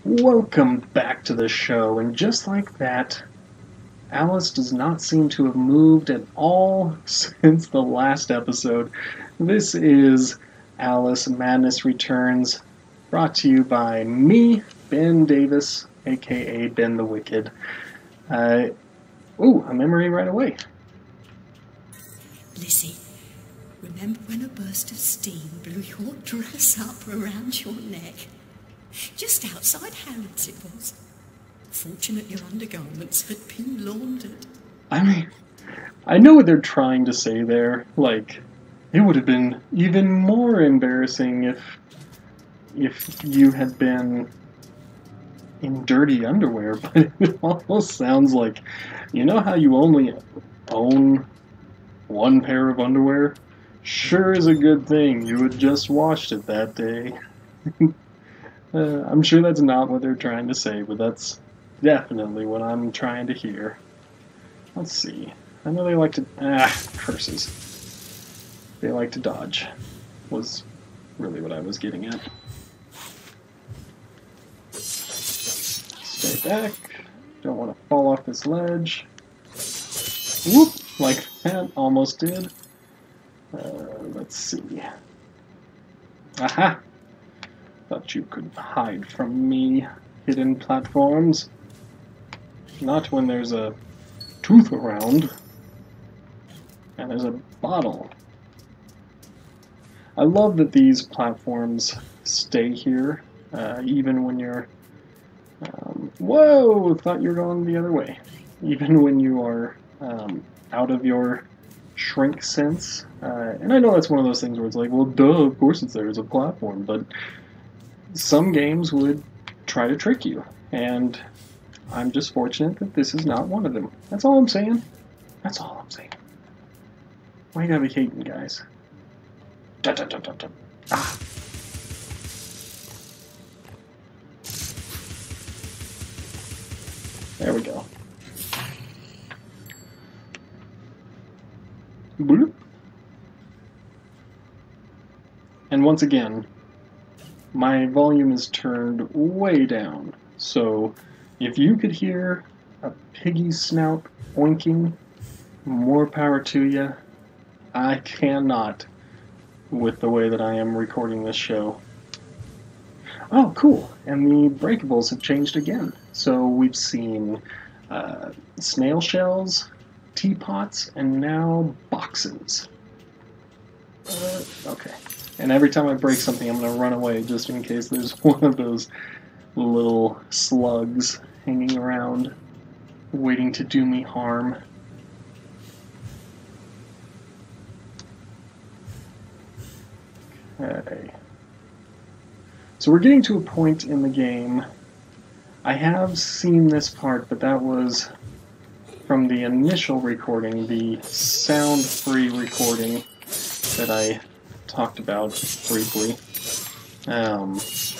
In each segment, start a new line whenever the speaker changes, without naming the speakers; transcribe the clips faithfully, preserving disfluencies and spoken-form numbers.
Welcome back to the show, and just like that, Alice does not seem to have moved at all since the last episode. This is Alice Madness Returns, brought to you by me, Ben Davis, aka Ben the Wicked. Uh, ooh, a memory right away.
Lizzie, remember when a burst of steam blew your dress up around your neck? Just outside Harrods it was. Fortunate your undergarments had been laundered.
I mean, I know what they're trying to say there. Like, it would have been even more embarrassing if if you had been in dirty underwear, but it almost sounds like, you know how you only own one pair of underwear? Sure is a good thing you had just washed it that day. uh, I'm sure that's not what they're trying to say, but that's definitely what I'm trying to hear. Let's see. I know they like to... Ah, curses. They like to dodge, was really what I was getting at. Stay back. Don't want to fall off this ledge. Whoop! Like that. Almost did. Uh, let's see. Aha! Thought you could hide from me, hidden platforms. Not when there's a tooth around. And there's a bottle. I love that these platforms stay here, uh, even when you're... Um, whoa! Thought you were going the other way. Even when you are um, out of your shrink sense. Uh, and I know that's one of those things where it's like, well, duh, of course it's there as a platform, but some games would try to trick you, and I'm just fortunate that this is not one of them. That's all I'm saying. That's all I'm saying. Why you gotta be hating, guys? Dun, dun, dun, dun, dun. Ah. There we go. Bloop. And once again, my volume is turned way down. So if you could hear a piggy's snout oinking, more power to you. I cannot with the way that I am recording this show. Oh, cool. And the breakables have changed again. So we've seen uh, snail shells, teapots, and now boxes. Uh, okay. And every time I break something, I'm going to run away just in case there's one of those little slugs hanging around, waiting to do me harm. Okay. So we're getting to a point in the game. I have seen this part, but that was from the initial recording, the sound-free recording that I talked about briefly. Um,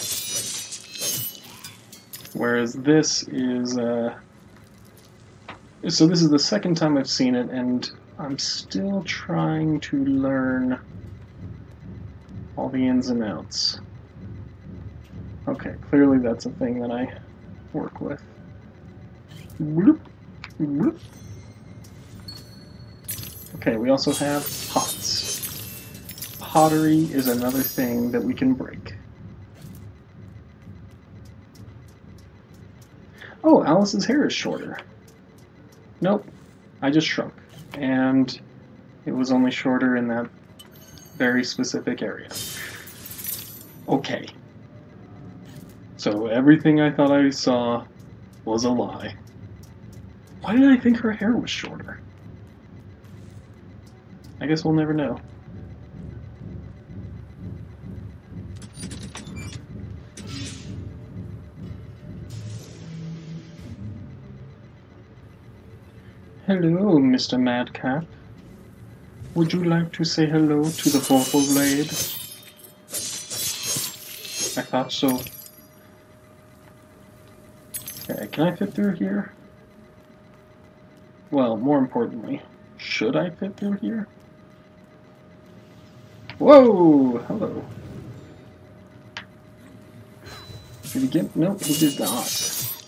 whereas this is... Uh, so this is the second time I've seen it, and I'm still trying to learn all the ins and outs. Okay, clearly that's a thing that I work with. Bloop, bloop. Okay, we also have pots. Pottery is another thing that we can break. Oh, Alice's hair is shorter. Nope, I just shrunk. And it was only shorter in that very specific area. Okay. So everything I thought I saw was a lie. Why did I think her hair was shorter? I guess we'll never know. Hello, Mister Madcap. Would you like to say hello to the vocal blade? I thought so. Okay, can I fit through here? Well, more importantly, should I fit through here? Whoa! Hello. Did he get? Nope, he did not.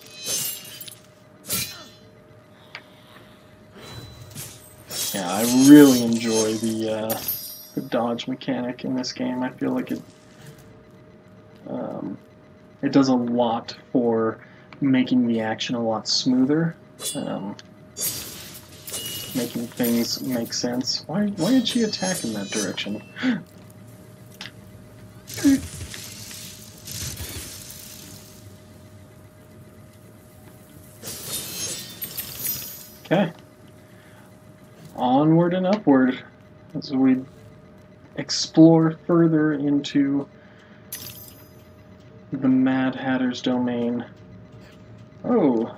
Yeah, I really enjoy the, uh, the dodge mechanic in this game. I feel like it um, it does a lot for making the action a lot smoother, um, making things make sense. Why, why did she attack in that direction? Okay. Onward and upward as we explore further into the Mad Hatter's domain. Oh.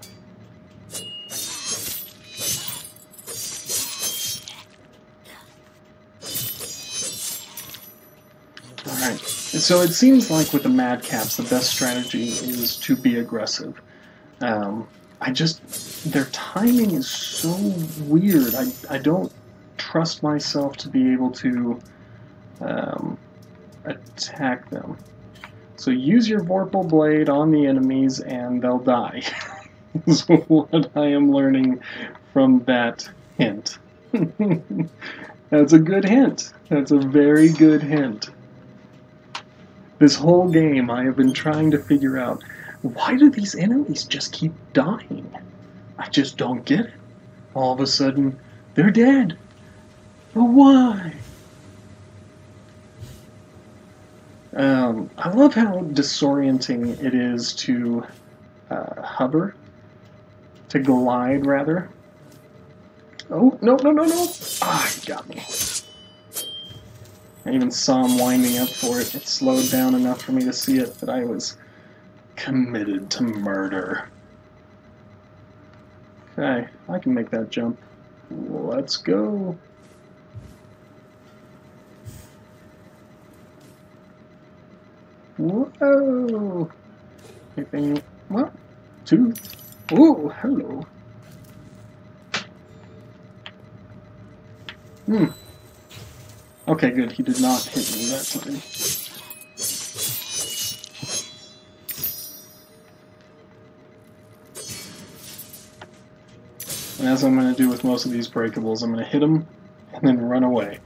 Alright. So it seems like with the Madcaps, the best strategy is to be aggressive. Um, I just... Their timing is so weird. I, I don't trust myself to be able to um, attack them. So use your Vorpal Blade on the enemies and they'll die. Is what I am learning from that hint. That's a good hint. That's a very good hint. This whole game I have been trying to figure out, why do these enemies just keep dying? I just don't get it. All of a sudden, they're dead. But why? Um, I love how disorienting it is to uh, hover, to glide, rather. Oh, no, no, no, no! Ah, he got me. I even saw him winding up for it. It slowed down enough for me to see it, but I was committed to murder. Okay, I can make that jump. Let's go. Whoa! Anything? What? Two? Oh, hello. Hmm. Okay, good. He did not hit me that time. And as I'm going to do with most of these breakables, I'm going to hit them and then run away.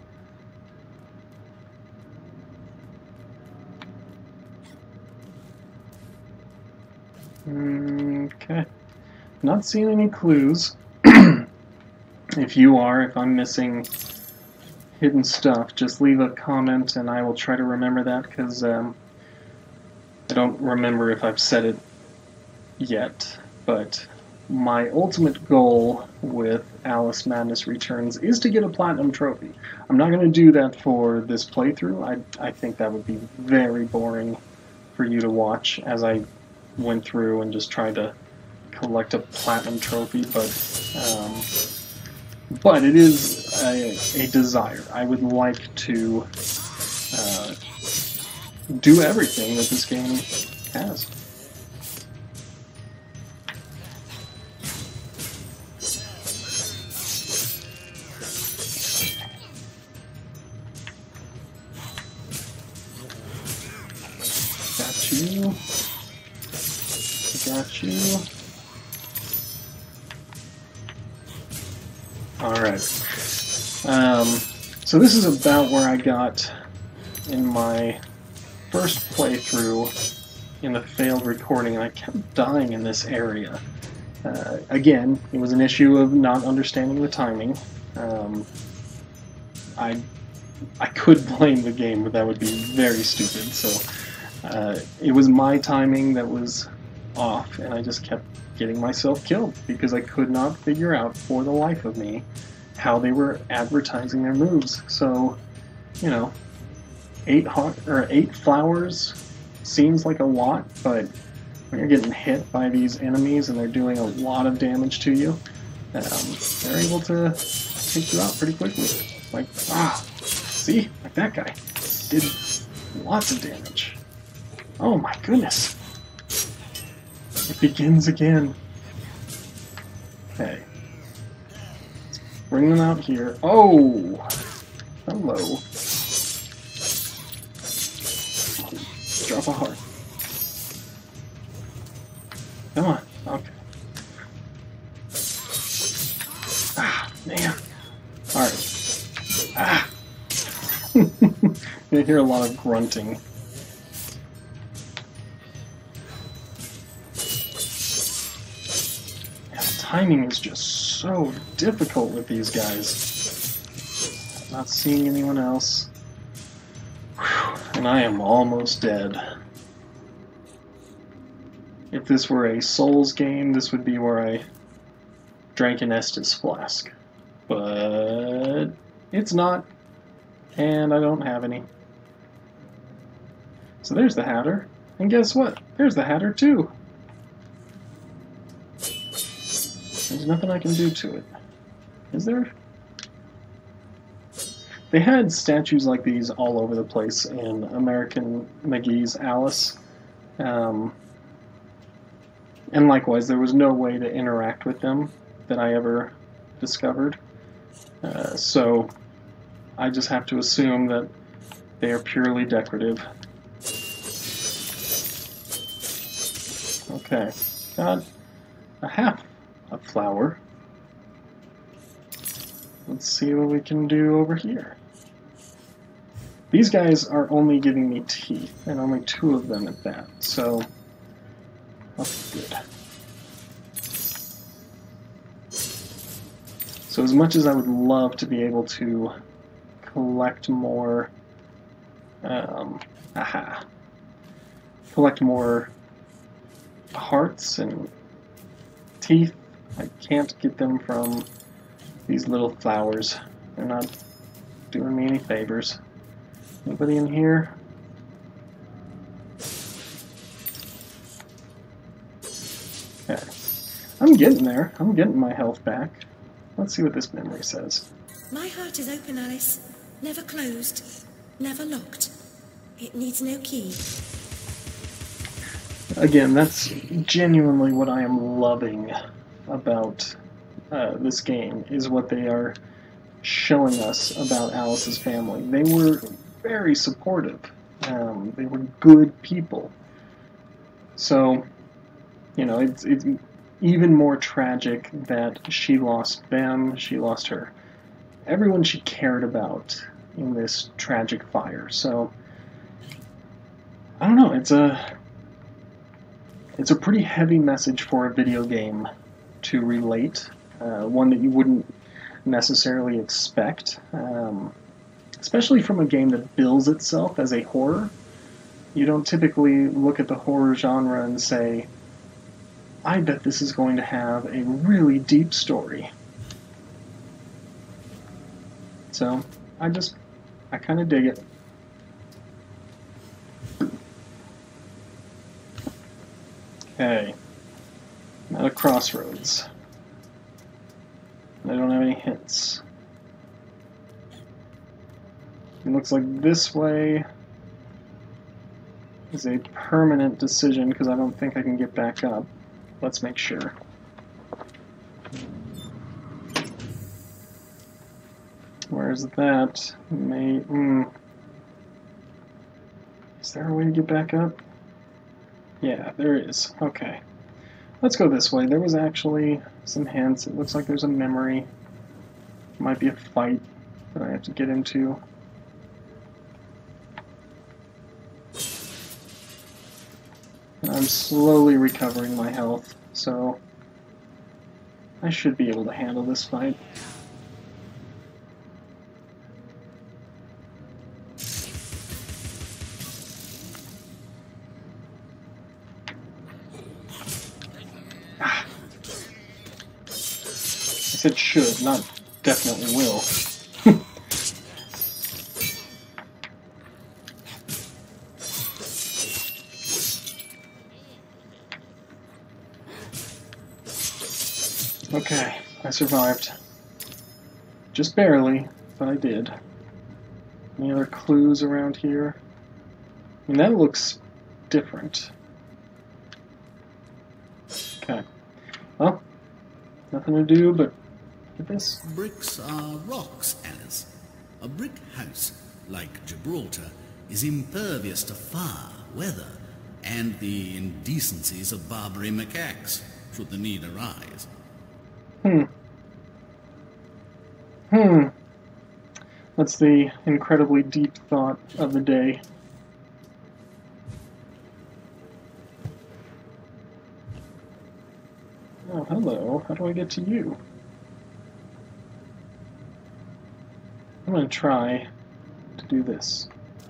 Okay. Not seeing any clues. If you are, if I'm missing hidden stuff, just leave a comment and I will try to remember that, because um, I don't remember if I've said it yet, but my ultimate goal with Alice Madness Returns is to get a Platinum Trophy. I'm not going to do that for this playthrough. I, I think that would be very boring for you to watch as I went through and just tried to collect a Platinum Trophy, but um, but it is a, a desire. I would like to uh, do everything that this game has. Got you. Got you. Alright. Um, so this is about where I got in my first playthrough in the failed recording, and I kept dying in this area. Uh, again, it was an issue of not understanding the timing. Um, I, I could blame the game, but that would be very stupid, so uh, it was my timing that was off, and I just kept getting myself killed because I could not figure out for the life of me how they were advertising their moves. So, you know, eight hot or eight flowers seems like a lot, but when you're getting hit by these enemies and they're doing a lot of damage to you, um, they're able to take you out pretty quickly. Like, ah, see, like that guy did lots of damage. Oh my goodness. It begins again. Okay. Let's bring them out here. Oh! Hello. Drop a heart. Come on. Okay. Ah, man. Alright. Ah. You hear a lot of grunting. Yeah, the timing is just so difficult with these guys. Not seeing anyone else. Whew. And I am almost dead. If this were a Souls game, this would be where I drank an Estus flask. But it's not, and I don't have any. So there's the Hatter, and guess what? There's the Hatter too. There's nothing I can do to it. Is there? They had statues like these all over the place in American McGee's Alice. Um, and likewise, there was no way to interact with them that I ever discovered. Uh, so I just have to assume that they are purely decorative. Okay, got a half a flower. Let's see what we can do over here. These guys are only giving me teeth, and only two of them at that, so that's good. So as much as I would love to be able to collect more, um, aha, collect more hearts and teeth, I can't get them from these little flowers. They're not doing me any favors. Anybody in here? Okay. I'm getting there. I'm getting my health back. Let's see what this memory says.
My heart is open, Alice. Never closed. Never locked. It needs no key.
Again, that's genuinely what I am loving about uh, this game, is what they are showing us about Alice's family. They were very supportive. Um, they were good people. So, you know, it's, it's even more tragic that she lost them, she lost her, everyone she cared about in this tragic fire. So, I don't know, it's a, it's a pretty heavy message for a video game to relate, uh, one that you wouldn't necessarily expect, um, especially from a game that bills itself as a horror. You don't typically look at the horror genre and say, I bet this is going to have a really deep story. So, I just, I kind of dig it. Okay, I'm at a crossroads. I don't have any hints. It looks like this way is a permanent decision because I don't think I can get back up. Let's make sure. Where's that? May, mm. Is there a way to get back up? Yeah, there is. Okay. Let's go this way. There was actually some hints. It looks like there's a memory. Might be a fight that I have to get into. And I'm slowly recovering my health, so I should be able to handle this fight. Ah. I said should, not definitely will. Okay, I survived. Just barely, but I did. Any other clues around here? I mean, that looks different. Okay. Well, nothing to do but get this.
Bricks are rocks, Alice. A brick house, like Gibraltar, is impervious to fire, weather, and the indecencies of Barbary macaques, should the need arise.
Hmm. Hmm. That's the incredibly deep thought of the day. Oh, hello. How do I get to you? I'm going to try to do this.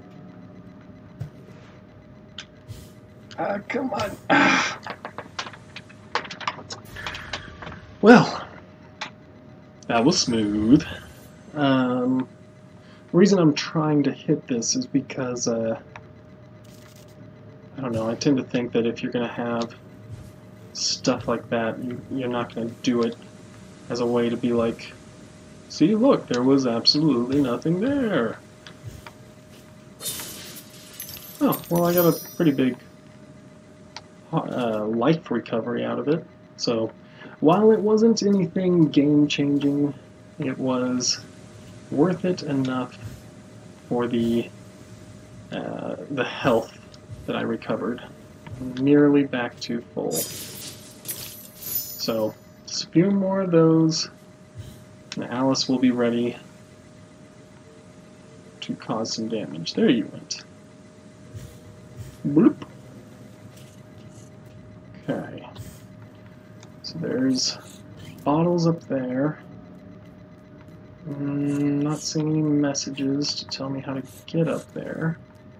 Ah, come on. Ah. Well, that was smooth. Um, the reason I'm trying to hit this is because, uh, I don't know, I tend to think that if you're going to have stuff like that, you, you're not going to do it as a way to be like, see, look, there was absolutely nothing there. Oh, well, I got a pretty big uh, life recovery out of it. So, while it wasn't anything game-changing, it was worth it enough for the uh, the health that I recovered. Nearly back to full. So, just a few more of those, and Alice will be ready to cause some damage. There you went. Bloop. Okay. So there's bottles up there. Mm, not seeing any messages to tell me how to get up there.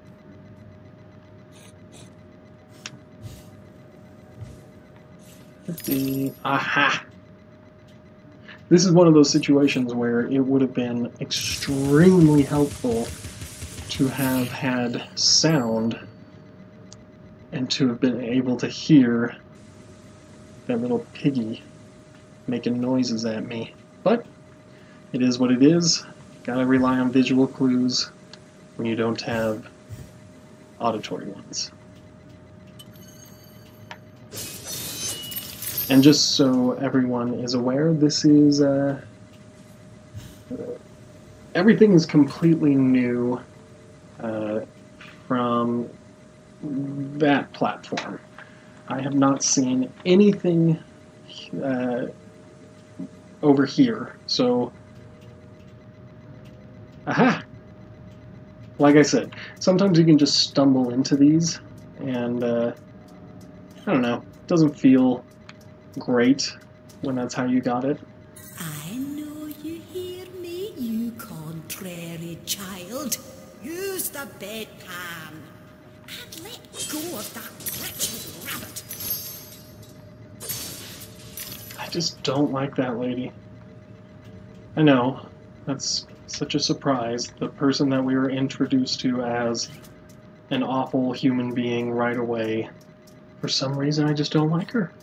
The aha! This is one of those situations where it would have been extremely helpful to have had sound and to have been able to hear that little piggy making noises at me. But it is what it is. Gotta rely on visual clues when you don't have auditory ones. And just so everyone is aware, this is uh, everything is completely new uh, from that platform. I have not seen anything uh, over here, so aha! Like I said, sometimes you can just stumble into these, and uh, I don't know, it doesn't feel great when that's how you got it.
I know you hear me, you contrary child. Use the bedpan and let go of that wretched rabbit.
I just don't like that lady. I know, that's such a surprise. The person that we were introduced to as an awful human being right away, for some reason I just don't like her.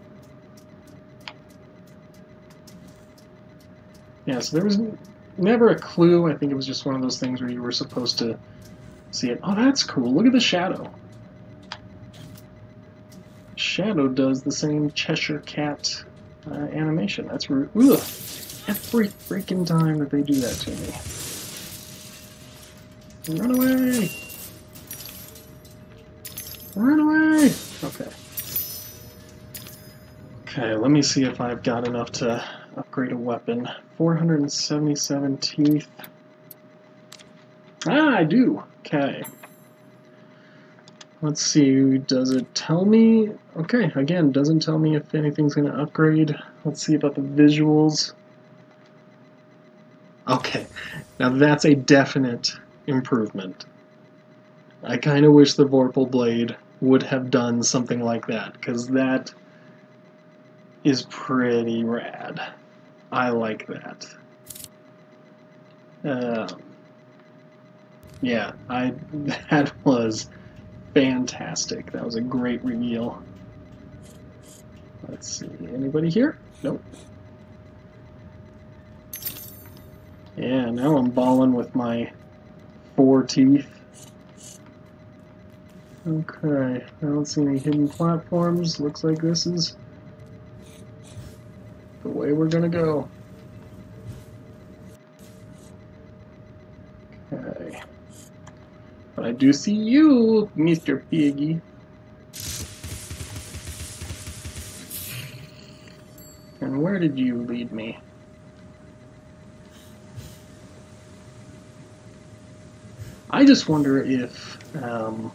Yeah, so there was never a clue. I think it was just one of those things where you were supposed to see it. Oh, that's cool. Look at the shadow. Shadow does the same Cheshire Cat uh, animation. That's rude. Ugh. Every freaking time that they do that to me. Run away! Run away! Okay. Okay, let me see if I've got enough to upgrade a weapon. four hundred seventy-seven teeth. Ah, I do! Okay. Let's see, does it tell me? Okay, again, doesn't tell me if anything's going to upgrade. Let's see about the visuals. Okay, now that's a definite improvement. I kind of wish the Vorpal Blade would have done something like that, because that is pretty rad. I like that. Um, yeah, I that was fantastic. That was a great reveal. Let's see, anybody here? Nope. Yeah, now I'm balling with my four teeth. Okay, I don't see any hidden platforms. Looks like this is the way we're gonna go. Okay. But I do see you, Mister Piggy. And where did you lead me? I just wonder if, um,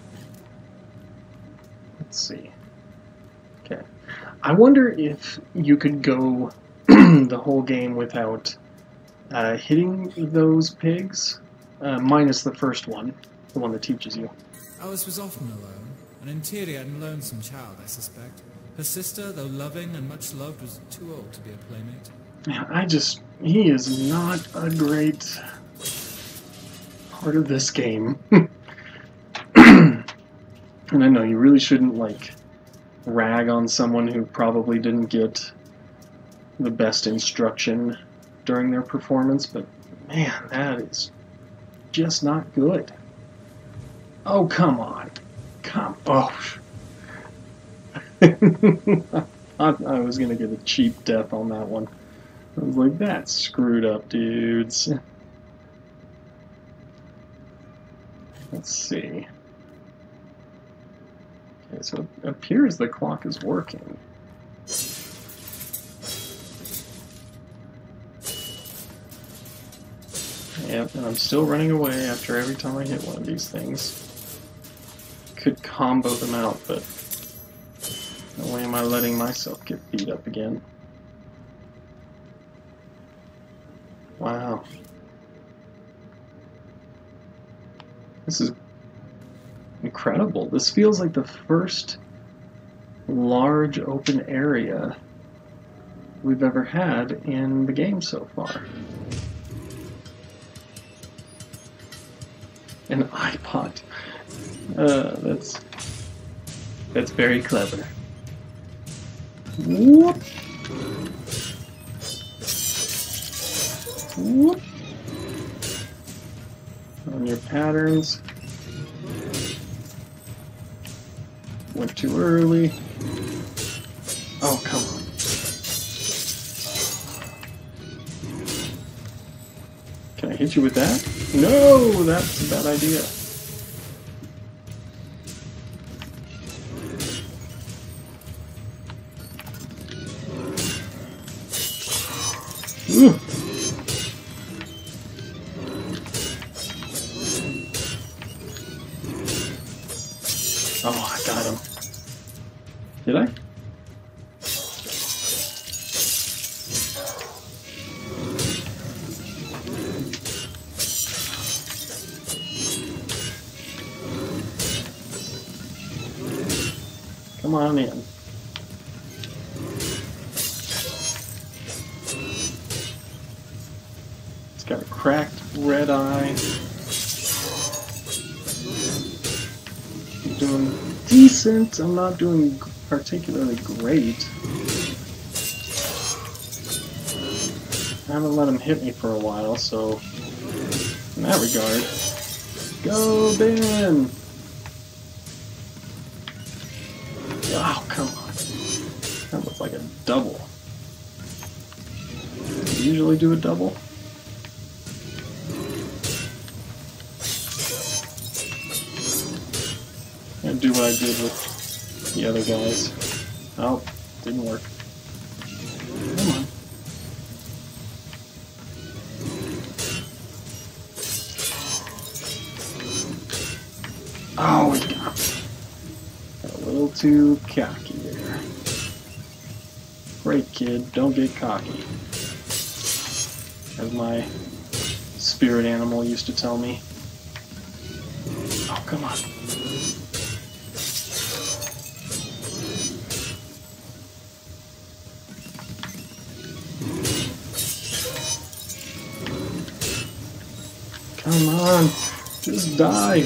let's see. Okay. I wonder if you could go the whole game without uh, hitting those pigs, uh, minus the first one, the one that teaches you.
Alice was often alone, an interior and lonesome child, I suspect. Her sister, though loving and much loved, was too old to be a playmate.
Man, I just... he is not a great part of this game. And I know you really shouldn't, like, rag on someone who probably didn't get the best instruction during their performance, but man, that is just not good. Oh, come on. Come... oh... I thought I was gonna get a cheap death on that one. I was like, that's screwed up, dudes. Let's see. Okay, so it appears the clock is working. Yep, and I'm still running away after every time I hit one of these things. Could combo them out, but no way am I letting myself get beat up again. Wow. This is incredible. This feels like the first large open area we've ever had in the game so far. An iPod. Uh, that's that's very clever. Whoop. Whoop. On your patterns. Went too early. Oh, come on. Can I hit you with that? No, that's a bad idea. Ooh. Oh, I got him. Did I? Come on in. It's got a cracked red eye. I'm doing decent. I'm not doing particularly great. I haven't let him hit me for a while, so in that regard, go Ben! Oh, come on. That looks like a double. Do you usually do a double? And do what I did with the other guys. Oh, didn't work. Come on. Oh, we got me. Got a little too cocky there. Great, kid. Don't get cocky. As my spirit animal used to tell me. Oh, come on. Come on. Just die.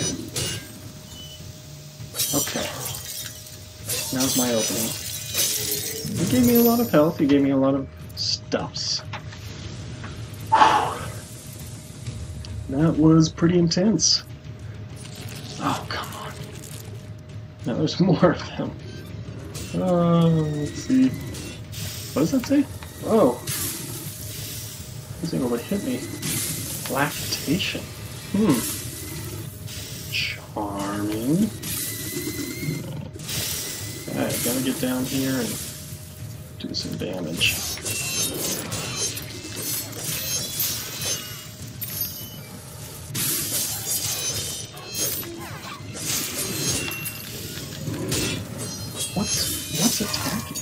Okay. Now's my opening. He gave me a lot of health. He gave me a lot of stuffs. That was pretty intense. Oh, come on. Now there's more of them. Uh, let's see. What does that say? Oh. He's able to hit me. Lactation. Hmm. Charming. Alright, gotta get down here and do some damage. What's what's attacking?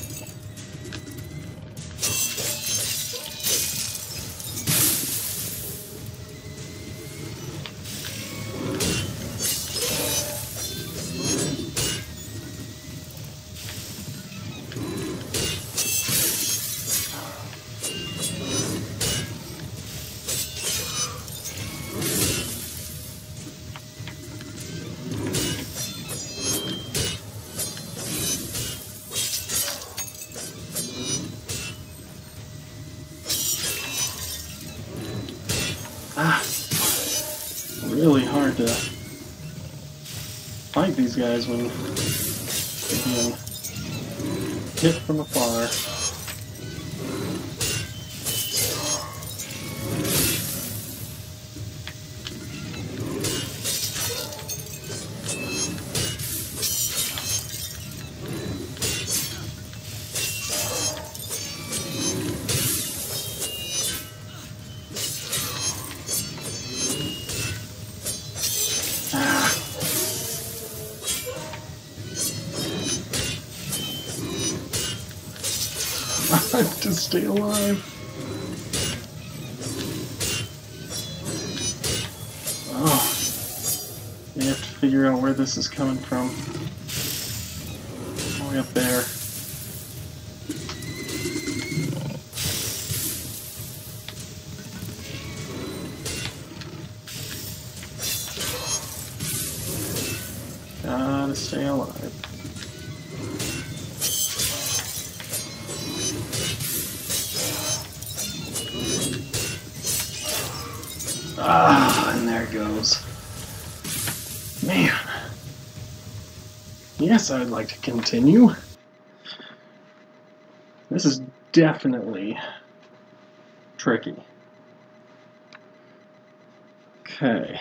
Ah, really hard to fight these guys when they're being hit from afar. I have to stay alive. Oh, you have to figure out where this is coming from. All the way up there. Gotta stay alive. Ah, and there it goes. Man. Yes, I'd like to continue. This is definitely tricky. Okay.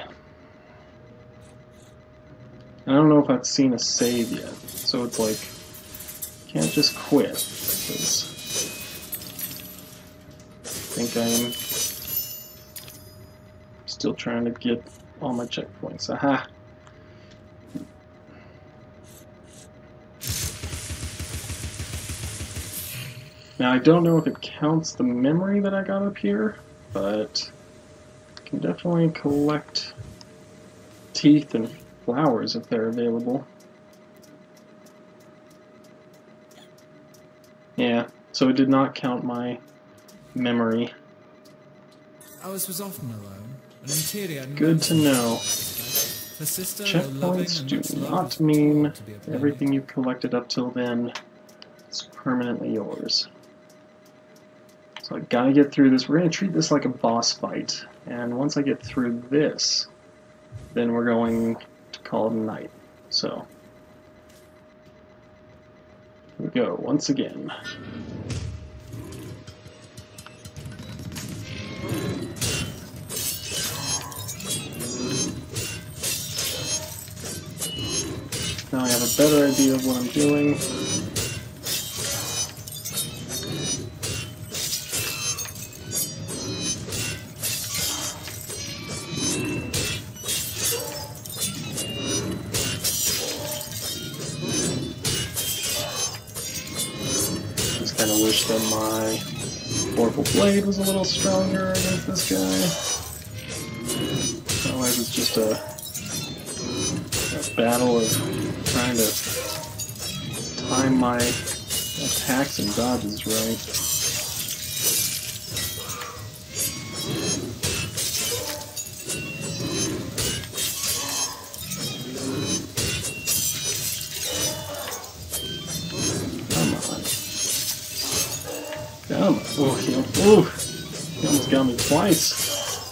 I don't know if I've seen a save yet, so it's like, can't just quit, because I think I'm still trying to get all my checkpoints. Aha! Now I don't know if it counts the memory that I got up here, but I can definitely collect teeth and flowers if they're available. Yeah, so it did not count my memory.
Alice was often alone, and interior and
Good to know.
Her sister, though loving
Checkpoints
and
do
much loved,
not
was too
mean
old to be a playmate.
everything you've collected up till then is permanently yours. So I gotta get through this. We're gonna treat this like a boss fight, and once I get through this, then we're going to call it a night. So here we go once again. Now I have a better idea of what I'm doing. Just kind of wish that my Oracle Blade was a little stronger against this guy. Otherwise it's just a battle of trying to time my attacks and dodges right. Come on. Come on. Oh, he, oh, he almost got me twice.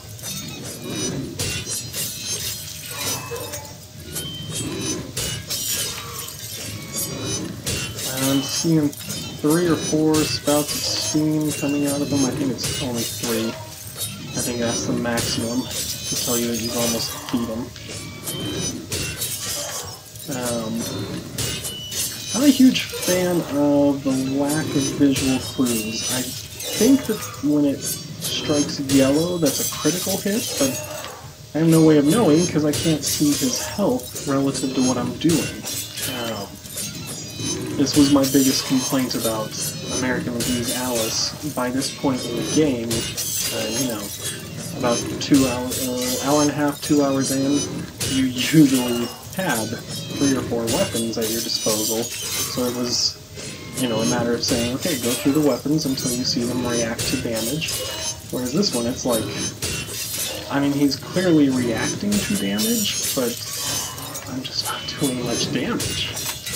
I'm seeing three or four spouts of steam coming out of them. I think it's only three. I think that's the maximum to tell you that you've almost beat them. Um, I'm a huge fan of the lack of visual clues. I think that when it strikes yellow, that's a critical hit, but I have no way of knowing because I can't see his health relative to what I'm doing. Um, this was my biggest complaint about American McGee's Alice. By this point in the game, uh, you know, about two hours, uh, hour and a half, two hours in, you usually had three or four weapons at your disposal, so it was, you know, a matter of saying, okay, go through the weapons until you see them react to damage. Whereas this one, it's like, I mean, he's clearly reacting to damage, but I'm just not doing much damage.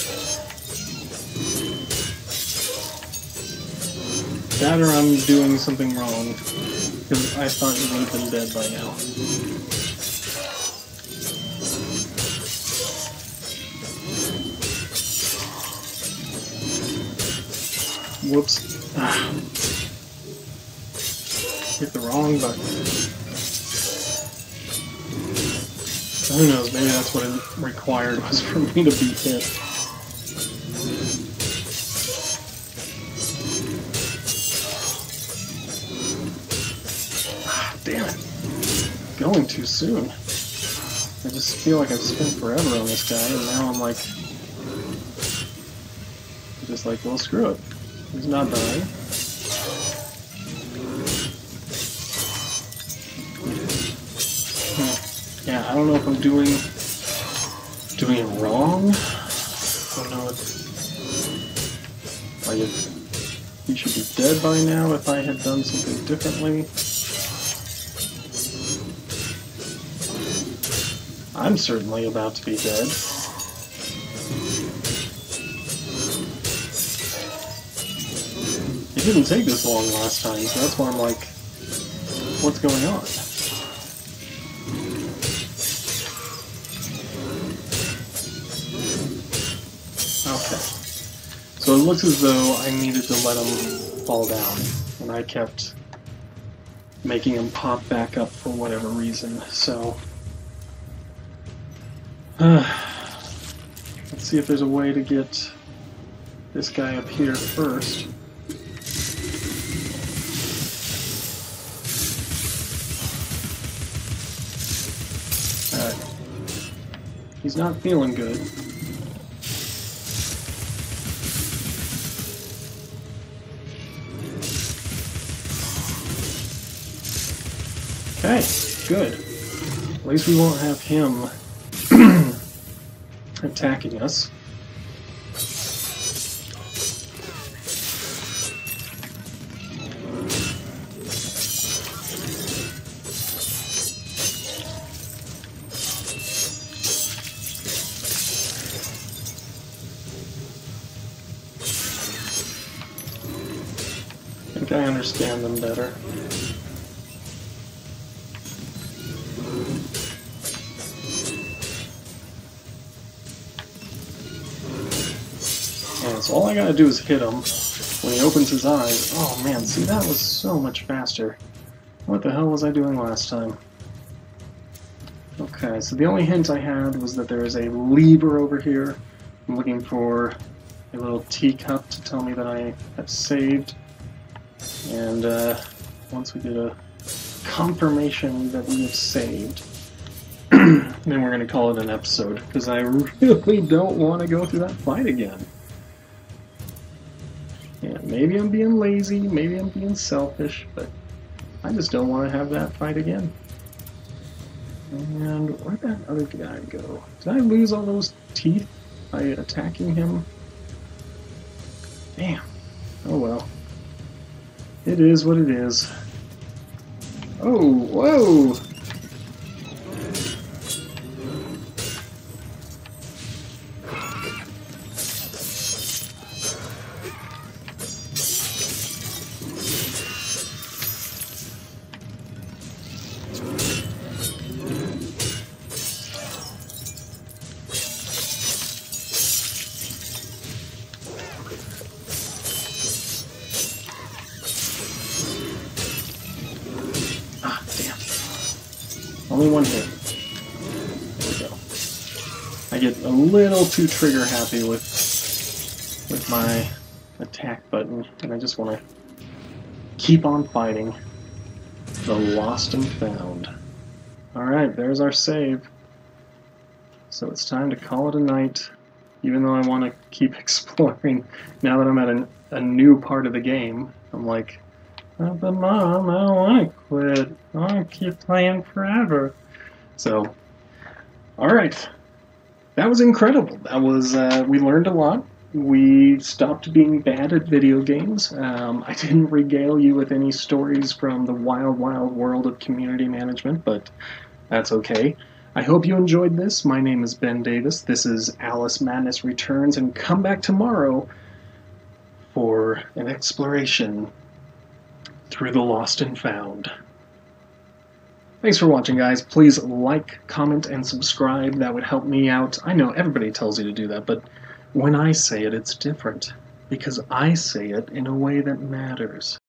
That or I'm doing something wrong, because I thought he would have been dead by now. Whoops. Ah. Hit the wrong button. Who knows, maybe that's what it required, was for me to be hit. Ah, damn it. Going too soon. I just feel like I've spent forever on this guy, and now I'm like... just like, well, screw it. He's not dying. Yeah, I don't know if I'm doing doing it wrong. I don't know if, like, if he should be dead by now if I had done something differently. I'm certainly about to be dead. It didn't take this long last time, so that's why I'm like, what's going on? Okay. So it looks as though I needed to let him fall down, and I kept making him pop back up for whatever reason, so... Uh, let's see if there's a way to get this guy up here first. Alright. He's not feeling good. Okay, good. At least we won't have him attacking us. I think I understand them better. And so all I gotta do is hit him when he opens his eyes. Oh man, see, that was so much faster. What the hell was I doing last time? Okay, so the only hint I had was that there is a lever over here. I'm looking for a little teacup to tell me that I have saved. And uh, once we get a confirmation that we have saved, then we're going to call it an episode, because I really don't want to go through that fight again. Yeah, maybe I'm being lazy, maybe I'm being selfish, but I just don't want to have that fight again. And where'd that other guy go? Did I lose all those teeth by attacking him? Damn. Oh well. It is what it is. Oh, whoa! Only one hit. There we go. I get a little too trigger happy with with my attack button, and I just want to keep on fighting the lost and found. Alright, there's our save. So it's time to call it a night, even though I want to keep exploring. Now that I'm at an, a new part of the game, I'm like, oh, but Mom, I don't want to quit. I want to keep playing forever. So, alright. That was incredible. That was, uh, we learned a lot. We stopped being bad at video games. Um, I didn't regale you with any stories from the wild, wild world of community management, but that's okay. I hope you enjoyed this. My name is Ben Davis. This is Alice Madness Returns, and come back tomorrow for an exploration through the lost and found. Thanks for watching, guys. Please like, comment, and subscribe. That would help me out. I know everybody tells you to do that, but when I say it, it's different, because I say it in a way that matters.